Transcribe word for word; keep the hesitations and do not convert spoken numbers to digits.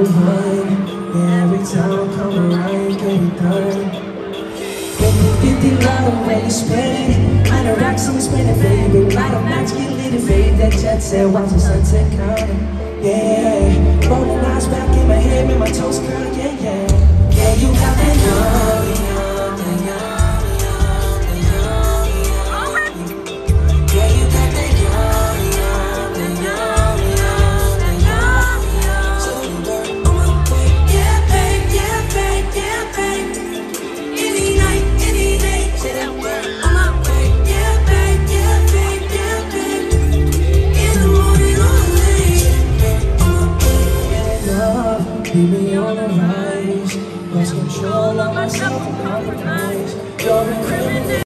one. Yeah, every time I come around, get it done. fifty love where you spend it. I know rocks and spend it, baby. Light up nights, get lit and fade that jet set. Watch the sunset coming. Yeah, rolling eyes back in my head, make my toes curl. Yeah, yeah.